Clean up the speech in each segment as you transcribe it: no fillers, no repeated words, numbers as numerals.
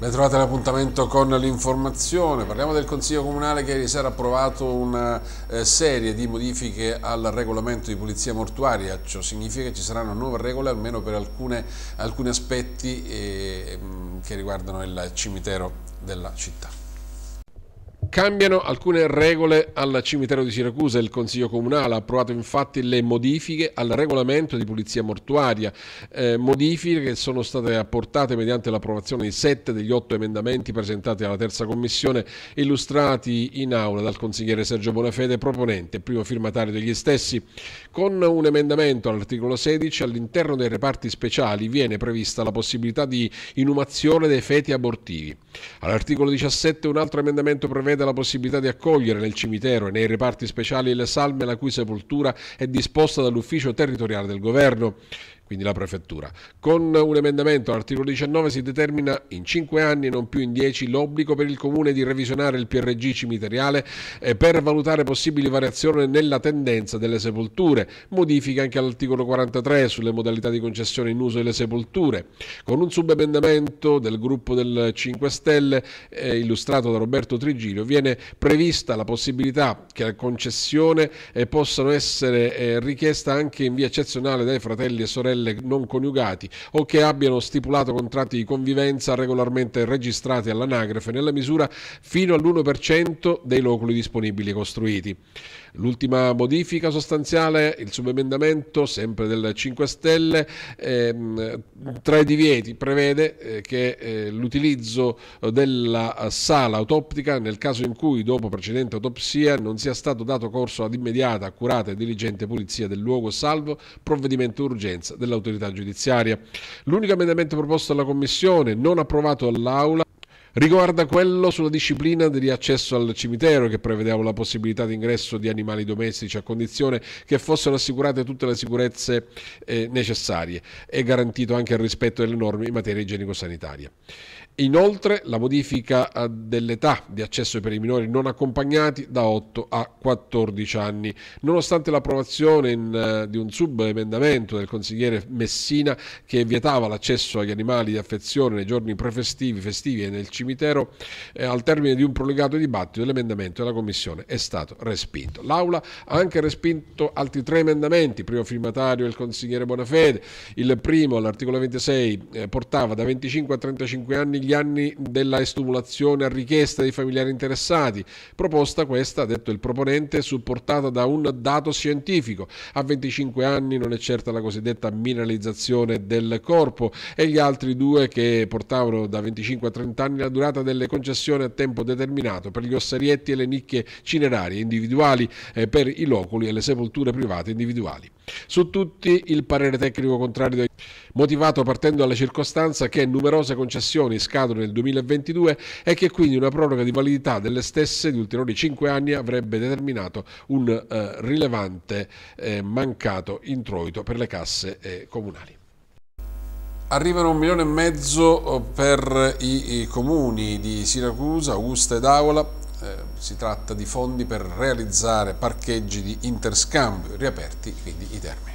Ben trovate l'appuntamento con l'informazione. Parliamo del Consiglio Comunale che ieri sera ha approvato una serie di modifiche al regolamento di polizia mortuaria. Ciò significa che ci saranno nuove regole almeno per alcuni aspetti che riguardano il cimitero della città. Cambiano alcune regole al cimitero di Siracusa. Il Consiglio Comunale ha approvato infatti le modifiche al regolamento di polizia mortuaria, modifiche che sono state apportate mediante l'approvazione di 7 degli 8 emendamenti presentati alla terza commissione, illustrati in aula dal consigliere Sergio Bonafede, proponente, primo firmatario degli stessi. Con un emendamento all'articolo 16, all'interno dei reparti speciali viene prevista la possibilità di inumazione dei feti abortivi. All'articolo 17 un altro emendamento prevede la possibilità di accogliere nel cimitero e nei reparti speciali le salme la cui sepoltura è disposta dall'ufficio territoriale del governo, quindi la prefettura. Con un emendamento all'articolo 19 si determina in 5 anni e non più in 10 l'obbligo per il Comune di revisionare il PRG cimiteriale per valutare possibili variazioni nella tendenza delle sepolture. Modifica anche all'articolo 43 sulle modalità di concessione in uso delle sepolture. Con un subemendamento del gruppo del 5 Stelle illustrato da Roberto Trigilio viene prevista la possibilità che la concessione possano essere richiesta anche in via eccezionale dai fratelli e sorelle non coniugati o che abbiano stipulato contratti di convivenza regolarmente registrati all'anagrafe nella misura fino all'1% dei loculi disponibili costruiti. L'ultima modifica sostanziale, il subemendamento sempre del 5 Stelle, tra i divieti prevede che l'utilizzo della sala autoptica nel caso in cui dopo precedente autopsia non sia stato dato corso ad immediata, accurata e diligente pulizia del luogo salvo provvedimento d'urgenza dell'autorità giudiziaria. L'unico emendamento proposto dalla Commissione, non approvato dall'Aula, riguarda quello sulla disciplina di accesso al cimitero, che prevedeva la possibilità di ingresso di animali domestici a condizione che fossero assicurate tutte le sicurezze necessarie e garantito anche il rispetto delle norme in materia igienico-sanitaria. Inoltre la modifica dell'età di accesso per i minori non accompagnati da 8 a 14 anni. Nonostante l'approvazione di un subemendamento del consigliere Messina che vietava l'accesso agli animali di affezione nei giorni prefestivi, festivi e nel cimitero, al termine di un prolungato dibattito l'emendamento della Commissione è stato respinto. L'Aula ha anche respinto altri 3 emendamenti, primo firmatario il consigliere Bonafede. Il primo, all'articolo 26, portava da 25 a 35 anni gli anni della estumulazione a richiesta dei familiari interessati, proposta questa, ha detto il proponente, supportata da un dato scientifico. A 25 anni non è certa la cosiddetta mineralizzazione del corpo, e gli altri 2 che portavano da 25 a 30 anni la durata delle concessioni a tempo determinato per gli ossarietti e le nicchie cinerarie individuali per i loculi e le sepolture private individuali. Su tutti il parere tecnico contrario, motivato partendo dalla circostanza che numerose concessioni scadono nel 2022 e che quindi una proroga di validità delle stesse di ulteriori 5 anni avrebbe determinato un rilevante mancato introito per le casse comunali. Arrivano 1,5 milioni per i comuni di Siracusa, Augusta ed Avola. Si tratta di fondi per realizzare parcheggi di interscambio, riaperti quindi i termini.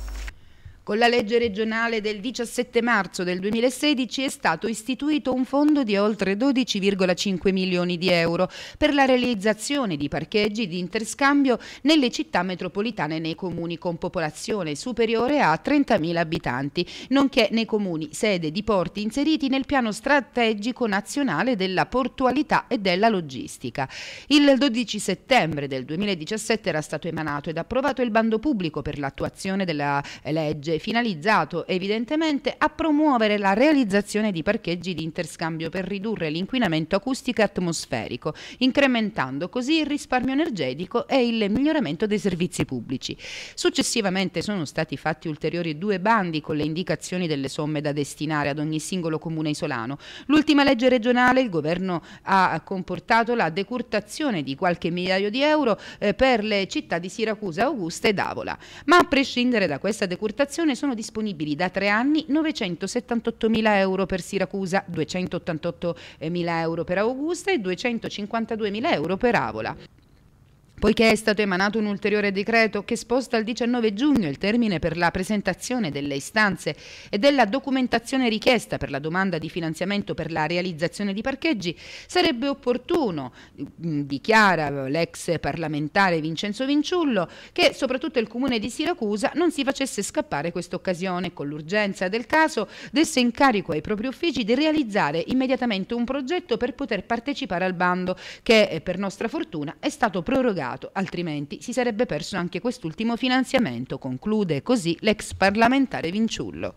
Con la legge regionale del 17 marzo del 2016 è stato istituito un fondo di oltre 12,5 milioni di euro per la realizzazione di parcheggi di interscambio nelle città metropolitane nei comuni con popolazione superiore a 30.000 abitanti, nonché nei comuni sede di porti inseriti nel piano strategico nazionale della portualità e della logistica. Il 12 settembre del 2017 era stato emanato ed approvato il bando pubblico per l'attuazione della legge, finalizzato evidentemente a promuovere la realizzazione di parcheggi di interscambio per ridurre l'inquinamento acustico e atmosferico, incrementando così il risparmio energetico e il miglioramento dei servizi pubblici. Successivamente sono stati fatti ulteriori 2 bandi con le indicazioni delle somme da destinare ad ogni singolo comune isolano. L'ultima legge regionale, il governo ha comportato la decurtazione di qualche migliaio di euro per le città di Siracusa, Augusta ed Avola, ma a prescindere da questa decurtazione sono disponibili da 3 anni 978.000 euro per Siracusa, 288.000 euro per Augusta e 252.000 euro per Avola. Poiché è stato emanato un ulteriore decreto che sposta al 19 giugno il termine per la presentazione delle istanze e della documentazione richiesta per la domanda di finanziamento per la realizzazione di parcheggi, sarebbe opportuno, dichiara l'ex parlamentare Vincenzo Vinciullo, che soprattutto il comune di Siracusa non si facesse scappare questa occasione e con l'urgenza del caso desse incarico ai propri uffici di realizzare immediatamente un progetto per poter partecipare al bando che per nostra fortuna è stato prorogato, altrimenti si sarebbe perso anche quest'ultimo finanziamento, conclude così l'ex parlamentare Vinciullo.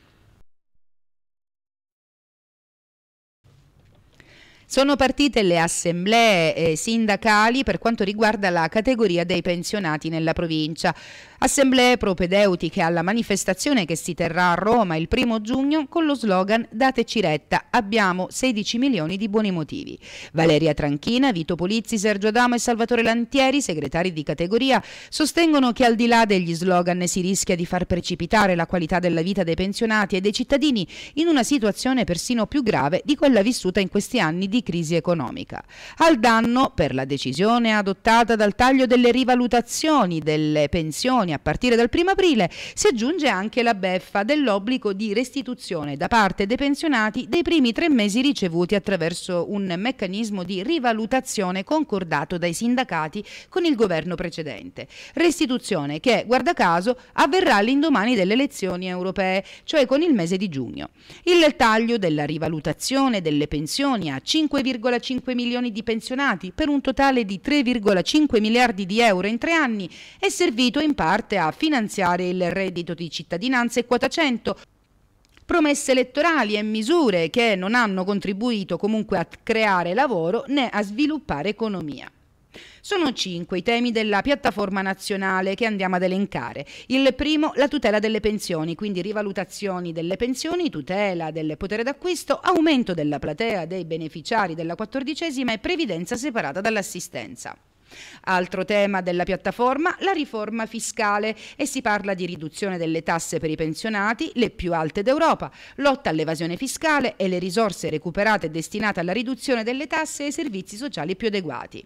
Sono partite le assemblee sindacali per quanto riguarda la categoria dei pensionati nella provincia. Assemblee propedeutiche alla manifestazione che si terrà a Roma il 1° giugno con lo slogan "Dateci retta, abbiamo 16 milioni di buoni motivi". Valeria Tranchina, Vito Polizzi, Sergio Adamo e Salvatore Lantieri, segretari di categoria, sostengono che al di là degli slogan si rischia di far precipitare la qualità della vita dei pensionati e dei cittadini in una situazione persino più grave di quella vissuta in questi anni di crisi economica. Al danno, per la decisione adottata dal taglio delle rivalutazioni delle pensioni a partire dal 1° aprile, si aggiunge anche la beffa dell'obbligo di restituzione da parte dei pensionati dei primi 3 mesi ricevuti attraverso un meccanismo di rivalutazione concordato dai sindacati con il governo precedente. Restituzione che, guarda caso, avverrà all'indomani delle elezioni europee, cioè con il mese di giugno. Il taglio della rivalutazione delle pensioni a 5,5 milioni di pensionati per un totale di 3,5 miliardi di euro in 3 anni è servito in parte a finanziare il reddito di cittadinanza e quota 100, promesse elettorali e misure che non hanno contribuito comunque a creare lavoro né a sviluppare economia. Sono 5 i temi della piattaforma nazionale che andiamo ad elencare. Il primo, la tutela delle pensioni, quindi rivalutazioni delle pensioni, tutela del potere d'acquisto, aumento della platea dei beneficiari della 14ª e previdenza separata dall'assistenza. Altro tema della piattaforma, la riforma fiscale, e si parla di riduzione delle tasse per i pensionati, le più alte d'Europa, lotta all'evasione fiscale e le risorse recuperate e destinate alla riduzione delle tasse e ai servizi sociali più adeguati.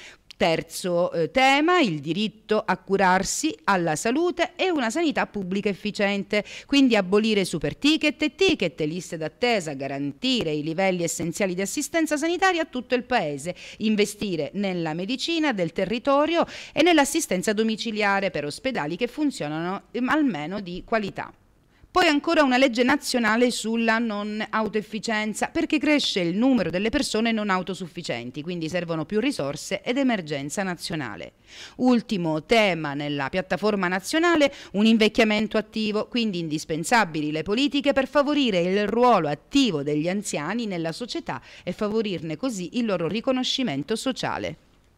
Terzo tema, il diritto a curarsi, alla salute e una sanità pubblica efficiente, quindi abolire super ticket e ticket, liste d'attesa, garantire i livelli essenziali di assistenza sanitaria a tutto il Paese, investire nella medicina del territorio e nell'assistenza domiciliare per ospedali che funzionano almeno di qualità. Poi ancora una legge nazionale sulla non autoefficienza, perché cresce il numero delle persone non autosufficienti, quindi servono più risorse ed emergenza nazionale. Ultimo tema nella piattaforma nazionale, un invecchiamento attivo, quindi indispensabili le politiche per favorire il ruolo attivo degli anziani nella società e favorirne così il loro riconoscimento sociale.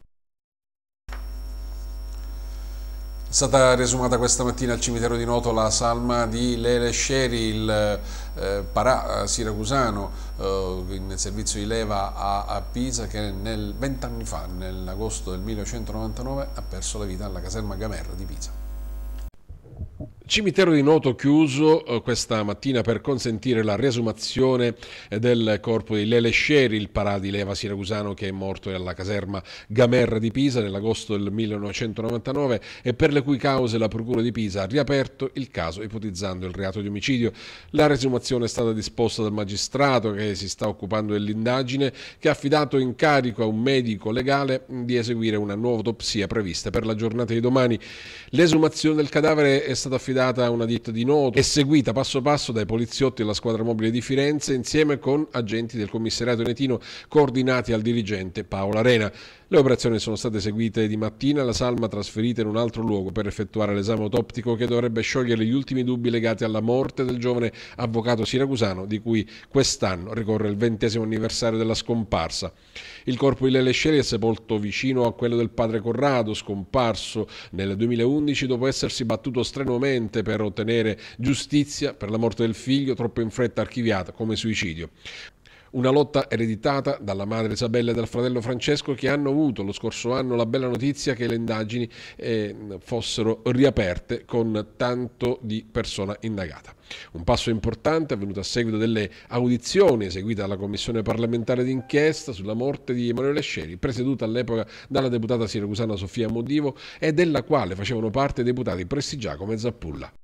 È stata riesumata questa mattina al cimitero di Noto la salma di Lele Sceri, il parà siracusano in servizio di leva a Pisa, che 20 anni fa, nell'agosto del 1999, ha perso la vita alla caserma Gamerra di Pisa. Cimitero di Noto chiuso questa mattina per consentire la riesumazione del corpo di Lele Sceri, il parà di leva siracusano che è morto alla caserma Gamerra di Pisa nell'agosto del 1999 e per le cui cause la Procura di Pisa ha riaperto il caso ipotizzando il reato di omicidio. La riesumazione è stata disposta dal magistrato che si sta occupando dell'indagine, che ha affidato incarico a un medico legale di eseguire una nuova autopsia prevista per la giornata di domani. L'esumazione del cadavere è stata affidata a una ditta di Noto e seguita passo passo dai poliziotti della squadra mobile di Firenze insieme con agenti del commissariato venetino coordinati al dirigente Paolo Arena. Le operazioni sono state eseguite di mattina, la salma trasferita in un altro luogo per effettuare l'esame autoptico che dovrebbe sciogliere gli ultimi dubbi legati alla morte del giovane avvocato siracusano di cui quest'anno ricorre il 20° anniversario della scomparsa. Il corpo di Lele Sceri è sepolto vicino a quello del padre Corrado, scomparso nel 2011 dopo essersi battuto strenuamente per ottenere giustizia per la morte del figlio, troppo in fretta archiviata come suicidio. Una lotta ereditata dalla madre Isabella e dal fratello Francesco, che hanno avuto lo scorso anno la bella notizia che le indagini fossero riaperte con tanto di persona indagata. Un passo importante avvenuto a seguito delle audizioni eseguite dalla Commissione parlamentare d'inchiesta sulla morte di Emanuele Sceri, presieduta all'epoca dalla deputata siracusana Sofia Modivo e della quale facevano parte i deputati Prestigiacomo e Zappulla.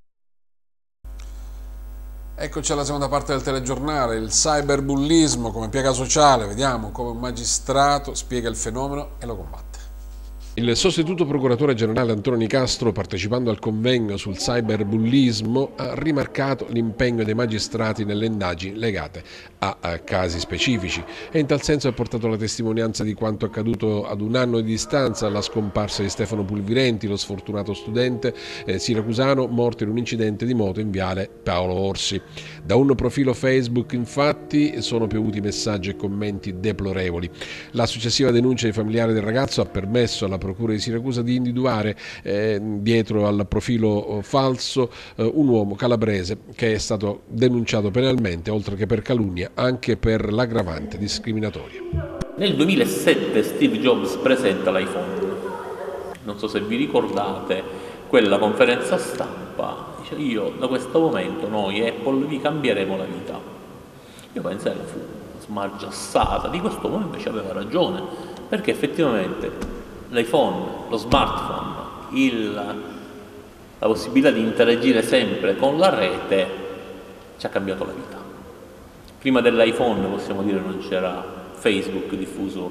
Eccoci alla seconda parte del telegiornale, il cyberbullismo come piaga sociale. Vediamo come un magistrato spiega il fenomeno e lo combatte. Il sostituto procuratore generale Antonio Nicastro, partecipando al convegno sul cyberbullismo, ha rimarcato l'impegno dei magistrati nelle indagini legate a casi specifici e in tal senso ha portato la testimonianza di quanto accaduto ad un anno di distanza alla scomparsa di Stefano Pulvirenti, lo sfortunato studente siracusano morto in un incidente di moto in viale Paolo Orsi. Da un profilo Facebook, infatti, sono piovuti messaggi e commenti deplorevoli. La successiva denuncia dei familiari del ragazzo ha permesso alla Procura di Siracusa di individuare dietro al profilo falso un uomo calabrese che è stato denunciato penalmente, oltre che per calunnia, anche per l'aggravante discriminatoria. Nel 2007 Steve Jobs presenta l'iPhone. Non so se vi ricordate quella conferenza stampa, dice: io da questo momento noi Apple vi cambieremo la vita. Io pensai che fu smargiassata, di questo uomo invece aveva ragione, perché effettivamente l'iPhone, lo smartphone, la possibilità di interagire sempre con la rete ci ha cambiato la vita. Prima dell'iPhone, possiamo dire, non c'era Facebook diffuso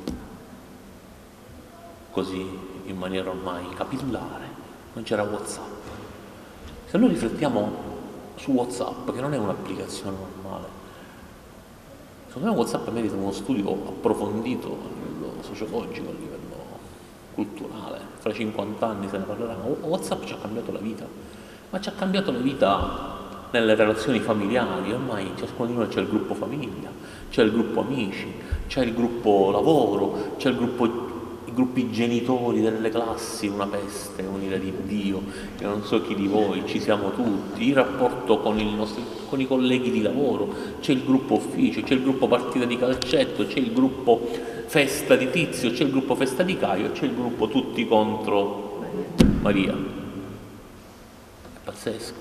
così in maniera ormai capillare, non c'era WhatsApp. Se noi riflettiamo su WhatsApp, che non è un'applicazione normale, secondo me WhatsApp merita uno studio approfondito a livello sociologico, a livello culturale. Fra 50 anni se ne parlerà. WhatsApp ci ha cambiato la vita, ma ci ha cambiato la vita nelle relazioni familiari. Ormai ciascuno di noi c'è il gruppo famiglia, c'è il gruppo amici, c'è il gruppo lavoro, c'è i gruppi genitori delle classi, una peste, un'ira di Dio. Io non so chi di voi, ci siamo tutti, il rapporto con i colleghi di lavoro, c'è il gruppo ufficio, c'è il gruppo partita di calcetto, c'è il gruppo festa di Tizio, c'è il gruppo festa di Caio, c'è il gruppo tutti contro Maria. È pazzesco,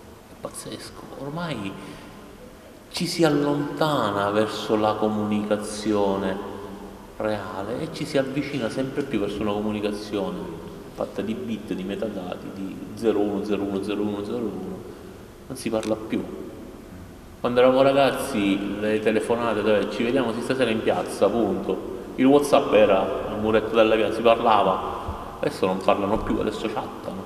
ormai ci si allontana verso la comunicazione reale e ci si avvicina sempre più verso una comunicazione fatta di bit, di metadati, di 01010101, non si parla più. Quando eravamo ragazzi le telefonate, ci vediamo stasera in piazza, punto. Il WhatsApp era al muretto della via, si parlava, adesso non parlano più, adesso chattano.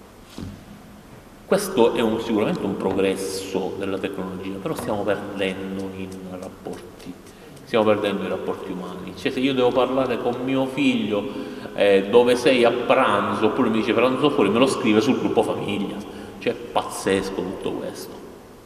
Questo è sicuramente un progresso della tecnologia, però stiamo perdendo i rapporti umani. Cioè, se io devo parlare con mio figlio dove sei a pranzo, oppure mi dice pranzo fuori, me lo scrive sul gruppo famiglia. Cioè, è pazzesco tutto questo.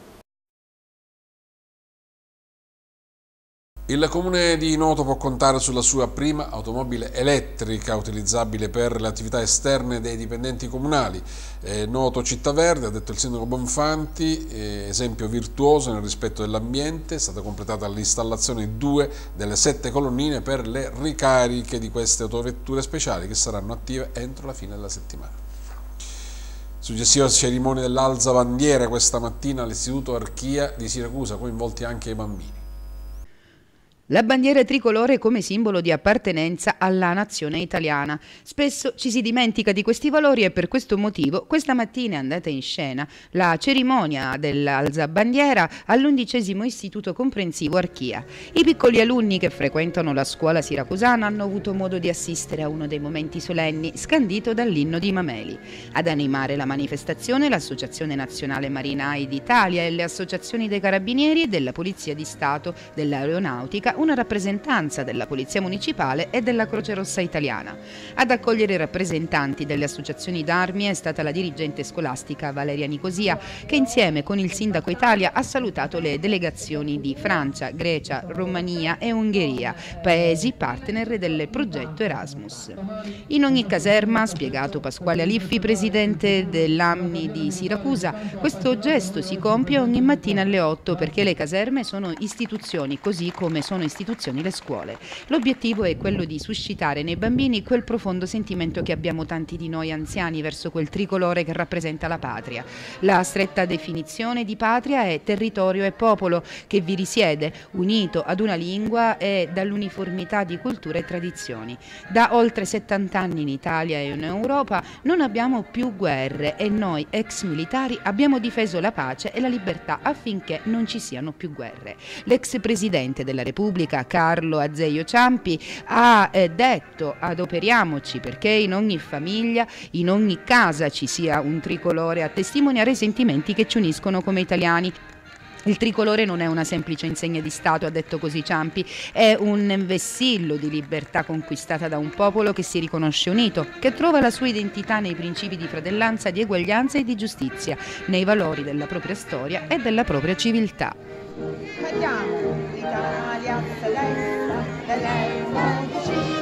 Il comune di Noto può contare sulla sua prima automobile elettrica utilizzabile per le attività esterne dei dipendenti comunali. Noto Città Verde, ha detto il sindaco Bonfanti, esempio virtuoso nel rispetto dell'ambiente. È stata completata l'installazione di 2 delle 7 colonnine per le ricariche di queste autovetture speciali che saranno attive entro la fine della settimana. Successiva cerimonia dell'alza bandiera questa mattina all'Istituto Archia di Siracusa, coinvolti anche i bambini. La bandiera tricolore come simbolo di appartenenza alla nazione italiana. Spesso ci si dimentica di questi valori e per questo motivo questa mattina è andata in scena la cerimonia dell'alzabandiera all'11° Istituto Comprensivo Archia. I piccoli alunni che frequentano la scuola siracusana hanno avuto modo di assistere a uno dei momenti solenni scandito dall'inno di Mameli. Ad animare la manifestazione l'Associazione Nazionale Marinai d'Italia e le associazioni dei Carabinieri e della Polizia di Stato, dell'Aeronautica, una rappresentanza della Polizia Municipale e della Croce Rossa Italiana. Ad accogliere i rappresentanti delle associazioni d'armi è stata la dirigente scolastica Valeria Nicosia, che insieme con il Sindaco Italia ha salutato le delegazioni di Francia, Grecia, Romania e Ungheria, paesi partner del progetto Erasmus. In ogni caserma, ha spiegato Pasquale Aliffi, presidente dell'AMNI di Siracusa, questo gesto si compie ogni mattina alle 8 perché le caserme sono istituzioni, così come sono istituzioni le scuole. L'obiettivo è quello di suscitare nei bambini quel profondo sentimento che abbiamo tanti di noi anziani verso quel tricolore che rappresenta la patria. La stretta definizione di patria è territorio e popolo che vi risiede, unito ad una lingua e dall'uniformità di culture e tradizioni. Da oltre 70 anni in Italia e in Europa non abbiamo più guerre e noi ex militari abbiamo difeso la pace e la libertà affinché non ci siano più guerre. L'ex presidente della Repubblica Carlo Azeglio Ciampi ha detto: adoperiamoci perché in ogni famiglia, in ogni casa ci sia un tricolore a testimoniare i sentimenti che ci uniscono come italiani. Il tricolore non è una semplice insegna di Stato, ha detto così Ciampi, è un vessillo di libertà conquistata da un popolo che si riconosce unito, che trova la sua identità nei principi di fratellanza, di eguaglianza e di giustizia, nei valori della propria storia e della propria civiltà. Vediamo l'Italia celesta dell'emozione.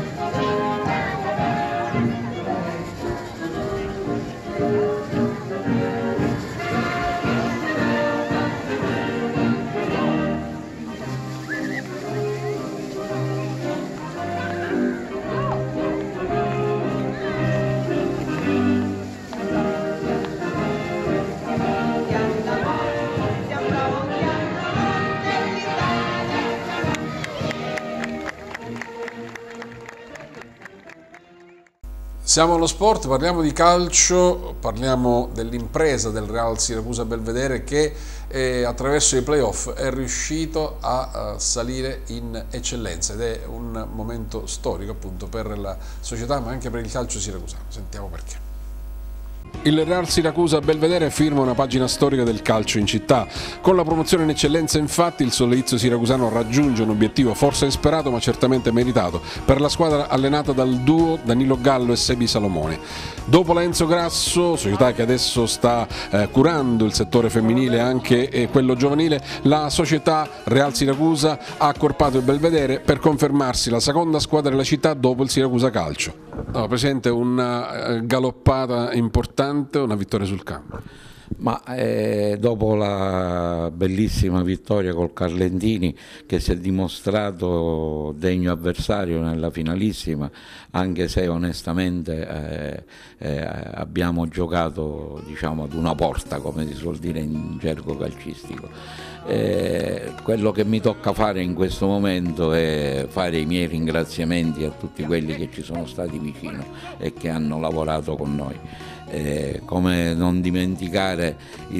Siamo allo sport, parliamo di calcio, parliamo dell'impresa del Real Siracusa Belvedere che attraverso i playoff è riuscito a salire in eccellenza ed è un momento storico appunto per la società ma anche per il calcio siracusano. Sentiamo perché. Il Real Siracusa Belvedere firma una pagina storica del calcio in città. Con la promozione in eccellenza, infatti, il Solezio siracusano raggiunge un obiettivo forse insperato ma certamente meritato per la squadra allenata dal duo Danilo Gallo e Sebi Salomone. Dopo la Enzo Grasso, società che adesso sta curando il settore femminile e anche quello giovanile, la società Real Siracusa ha accorpato il Belvedere per confermarsi la seconda squadra della città dopo il Siracusa Calcio. No, Presidente, una galoppata importante, una vittoria sul campo. Ma dopo la bellissima vittoria col Carlentini, che si è dimostrato degno avversario nella finalissima, anche se onestamente abbiamo giocato, diciamo, ad una porta, come si suol dire in gergo calcistico. Quello che mi tocca fare in questo momento è fare i miei ringraziamenti a tutti quelli che ci sono stati vicino e che hanno lavorato con noi. Come non dimenticare i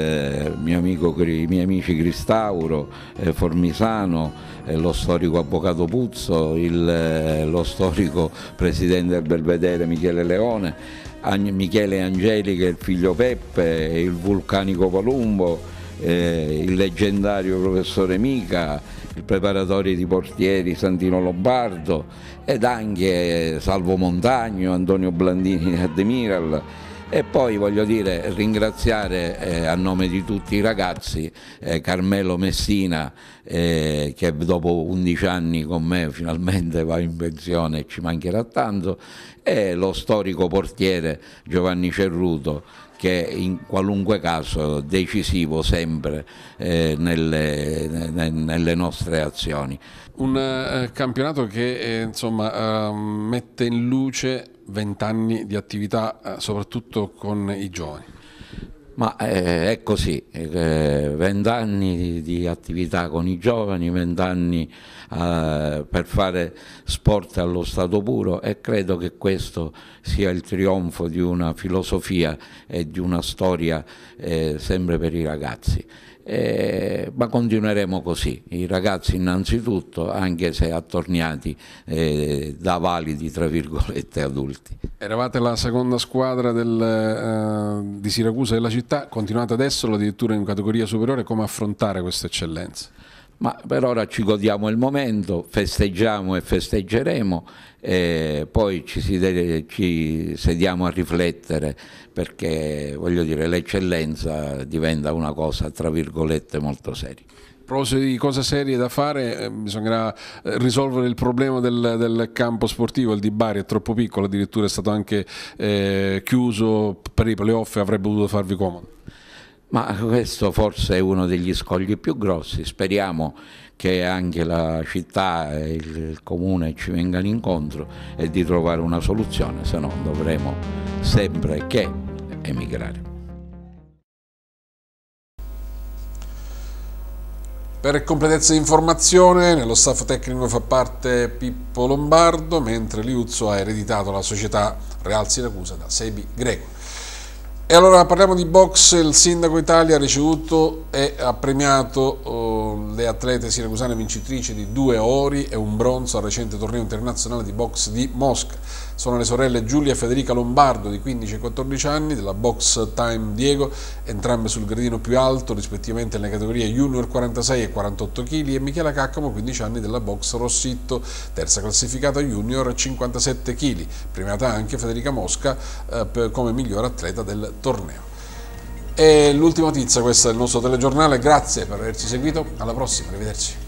miei amici Cristauro, Formisano, lo storico avvocato Puzzo, lo storico presidente del Belvedere Michele Leone, Michele Angeli che è il figlio Peppe, il vulcanico Palumbo, il leggendario professore Mica, il preparatore di portieri Santino Lombardo ed anche Salvo Montagno, Antonio Blandini e Admiral. E poi voglio dire, ringraziare a nome di tutti i ragazzi Carmelo Messina che dopo 11 anni con me finalmente va in pensione e ci mancherà tanto, e lo storico portiere Giovanni Cerruto, che in qualunque caso è decisivo sempre nelle nostre azioni. Un campionato che insomma mette in luce 20 anni di attività soprattutto con i giovani. Ma è così, 20 anni di attività con i giovani, 20 anni per fare sport allo stato puro, e credo che questo sia il trionfo di una filosofia e di una storia sempre per i ragazzi. Ma continueremo così, i ragazzi innanzitutto, anche se attorniati da validi tra virgolette adulti. Eravate la seconda squadra di Siracusa della città, continuate adesso addirittura in categoria superiore. Come affrontare questa eccellenza? Ma per ora ci godiamo il momento, festeggiamo e festeggeremo, e poi ci sediamo a riflettere, perché voglio dire, l'eccellenza diventa una cosa tra virgolette molto seria. A proposito di cose serie da fare, bisognerà risolvere il problema del campo sportivo. Il di Bari è troppo piccolo, addirittura è stato anche chiuso per i playoff e avrebbe potuto farvi comodo. Ma questo forse è uno degli scogli più grossi. Speriamo che anche la città e il comune ci vengano incontro e di trovare una soluzione, se no dovremo sempre che emigrare. Per completezza di informazione, nello staff tecnico fa parte Pippo Lombardo, mentre Liuzzo ha ereditato la società Real Siracusa da Sebi Greco. E allora parliamo di box. Il Sindaco Italia ha ricevuto e ha premiato le atlete siracusane vincitrici di 2 ori e un bronzo al recente torneo internazionale di box di Mosca. Sono le sorelle Giulia e Federica Lombardo di 15 e 14 anni della Box Time Diego, entrambe sul gradino più alto rispettivamente nelle categorie Junior 46 e 48 kg, e Michela Caccamo 15 anni della Box Rossitto, terza classificata Junior 57 kg, premiata anche Federica Mosca come miglior atleta del torneo. E l'ultima notizia, questa è il nostro telegiornale, grazie per averci seguito, alla prossima, arrivederci.